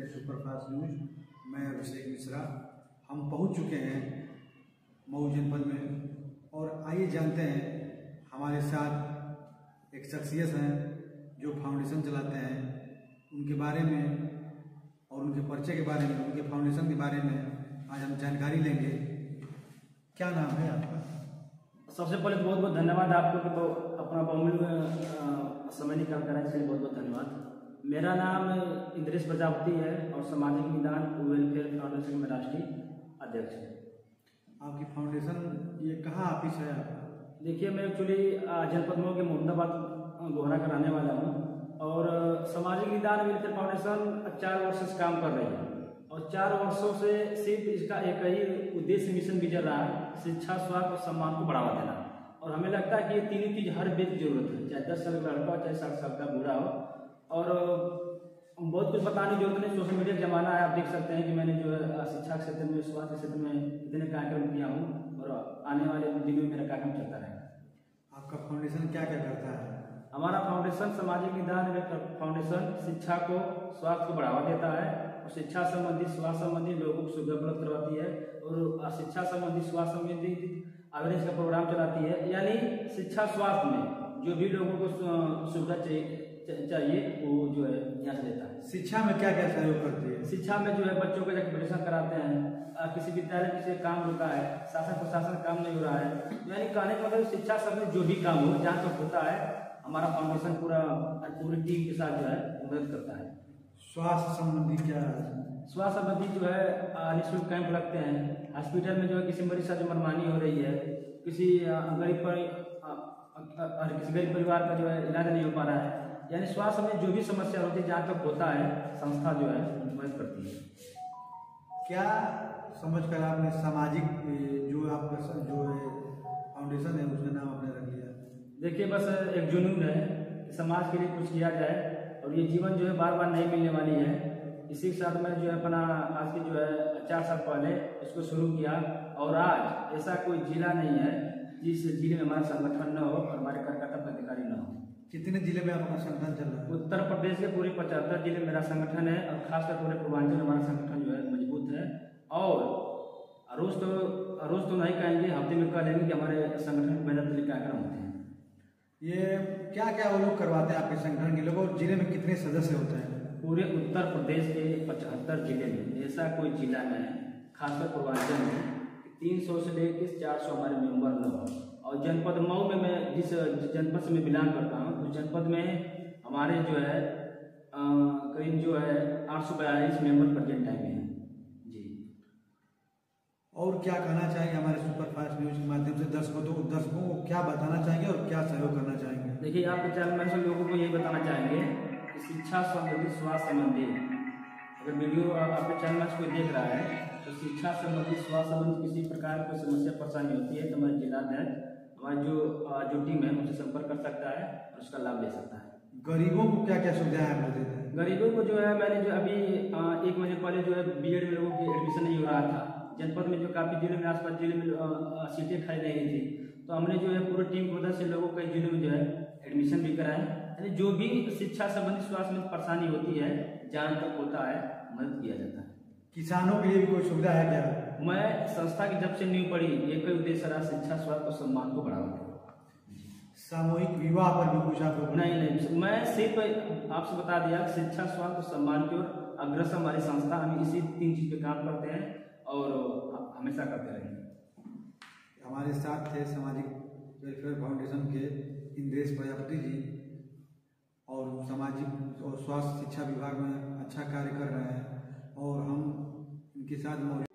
हैं superfast news. मैं अभिषेक मिश्रा। हम पहुंच चुके हैं मऊ जनपद में और आइए जानते हैं हमारे साथ एक शख्सियत हैं जो फाउंडेशन चलाते हैं, उनके बारे में और उनके परिचय के बारे में, उनके फाउंडेशन के बारे में आज हम जानकारी लेंगे। क्या नाम है आपका? सबसे पहले बहुत बहुत धन्यवाद आपको कि अपना बहुमूल्य समय निकाल कर आए, इसके लिए बहुत बहुत धन्यवाद। मेरा नाम इंद्रेश प्रजापति है और सामाजिक निदान वेलफेयर फाउंडेशन में राष्ट्रीय अध्यक्ष है। आपकी फाउंडेशन ये कहाँ ऑफिस है आपका? देखिए, मैं एक्चुअली जनपद मऊ के मोहम्मदाबाद गोहरा का रहने वाला हूँ और सामाजिक निदान वेलफेयर फाउंडेशन 4 वर्ष से काम कर रही है और 4 वर्षों से सिर्फ इसका एक ही उद्देश्य मिशन गुजर रहा है, शिक्षा, स्वास्थ्य और सम्मान को बढ़ावा देना। और हमें लगता है कि ये तीनों चीज़ हर व्यक्ति की जरूरत है, चाहे 10 साल का लड़का हो, चाहे 60 साल का बूढ़ा हो। और बहुत कुछ बताने की जरूरत नहीं, सोशल मीडिया का जमाना है। आप देख सकते हैं कि मैंने जो है शिक्षा क्षेत्र में, स्वास्थ्य के क्षेत्र में इतने कार्यक्रम किया हूँ और आने वाले दिनों में मेरा कार्यक्रम चलता रहेगा। आपका फाउंडेशन क्या क्या करता है? हमारा फाउंडेशन सामाजिक निदान फाउंडेशन शिक्षा को, स्वास्थ्य को बढ़ावा देता है और शिक्षा संबंधी, स्वास्थ्य संबंधी लोगों को सुविधा उपलब्ध करवाती है और शिक्षा संबंधी, स्वास्थ्य संबंधी अवेयरनेस का प्रोग्राम चलाती है। यानी शिक्षा स्वास्थ्य में जो भी लोगों को सुविधा चाहिए वो जो है यहाँ से देता है। शिक्षा में क्या क्या सहयोग करती है? शिक्षा में जो है बच्चों को एडमिशन कराते हैं, किसी विद्यालय में से काम रुका है, शासन प्रशासन काम नहीं हो रहा है, यानी कहने का मतलब शिक्षा सब में जो भी काम हो जहाँ तक होता है हमारा फाउंडेशन पूरी टीम के साथ जो है मदद करता है। स्वास्थ्य संबंधी क्या? स्वास्थ्य संबंधी जो है निःशुल्क कैंप लगते हैं। हॉस्पिटल में जो है किसी मरीज से जो मनमानी हो रही है, किसी गरीब परिवार का जो है इलाज नहीं हो पा रहा है, यानी स्वास्थ्य में जो भी समस्या होती है जहाँ तक होता है संस्था जो है मदद करती है। क्या समझकर आपने सामाजिक जो आपका जो है फाउंडेशन है उसका नाम आपने रख लिया? देखिए, बस एक जुनून है कि समाज के लिए कुछ किया जाए और ये जीवन जो है बार बार नहीं मिलने वाली है। इसी के साथ मैं जो है अपना आज की जो है 4 साल पहले इसको शुरू किया और आज ऐसा कोई जिला नहीं है जिस जिले में हमारा संगठन न हो और हमारे कार्यकर्ता पदाधिकारी न हो। कितने जिले में आपका संगठन चल रहा है? उत्तर प्रदेश के पूरे 75 जिले मेरा संगठन है और खासकर पूरे पूर्वांचल में हमारा संगठन जो है मजबूत है। और रोज तो नहीं कहेंगे, हफ्ते में कह लेंगे कि हमारे संगठन में बेहतर कार्यक्रम होते हैं। ये क्या क्या वो लोग करवाते हैं आपके संगठन के लोग और जिले में कितने सदस्य होते हैं? पूरे उत्तर प्रदेश के 75 जिले में ऐसा कोई जिला नहीं है, खासकर पूर्वांचल में 300 से लेकर 400 हमारे मेंबर लोग हैं। और जनपद मऊ में मैं जिस जनपद से मैं बिलोंग करता हूँ उस जनपद में हमारे जो है करीब जो है 842 मेंबर प्रेजेंट टाइम में हैं जी। और क्या कहना चाहेंगे हमारे सुपरफास्ट न्यूज के माध्यम से दर्शकों को क्या बताना चाहेंगे और क्या सहयोग करना चाहेंगे? देखिए, आपके चैनल से लोगों को ये बताना चाहेंगे कि शिक्षा संबंधी, स्वास्थ्य संबंधी, अगर वीडियो आपके चैनल में कोई देख रहा है तो शिक्षा संबंधी, स्वास्थ्य संबंधी किसी प्रकार की समस्या परेशानी होती है तो हमारे जिलाध्यक्ष, हमारी जो टीम है उनसे संपर्क कर सकता है और उसका लाभ ले सकता है। गरीबों को क्या क्या सुविधाएं आप देते हैं? गरीबों को जो है मैंने जो अभी 1 महीने पहले जो है बीएड में लोगों की एडमिशन नहीं हो रहा था, जनपद में जो काफ़ी जिले में, आसपास जिले में सीटें खाली नहीं थी, तो हमने जो है पूरी टीम की मदद से लोगों कई जिलों में जो है एडमिशन भी कराए। यानी जो भी शिक्षा संबंधी, स्वास्थ्य में परेशानी होती है जहाँ तक होता है मदद किया जाता है। किसानों के लिए भी कोई सुविधा है क्या? मैं संस्था की जब से नींव पड़ी एक ही उद्देश्य रहा, शिक्षा, स्वास्थ्य और सम्मान को बढ़ावा देना। सामूहिक विवाह पर भी कुछ आप? नहीं, मैं सिर्फ आपसे बता दिया शिक्षा, स्वास्थ्य और सम्मान की ओर अग्रसर हमारी संस्था, हम इसी 3 चीज पे काम करते हैं और हमेशा करते रहेंगे। हमारे साथ थे सामाजिक वेलफेयर फाउंडेशन के इंद्रेश प्रजापति जी और सामाजिक और स्वास्थ्य शिक्षा विभाग में अच्छा कार्य कर रहे हैं और हम इनके साथ मौजूद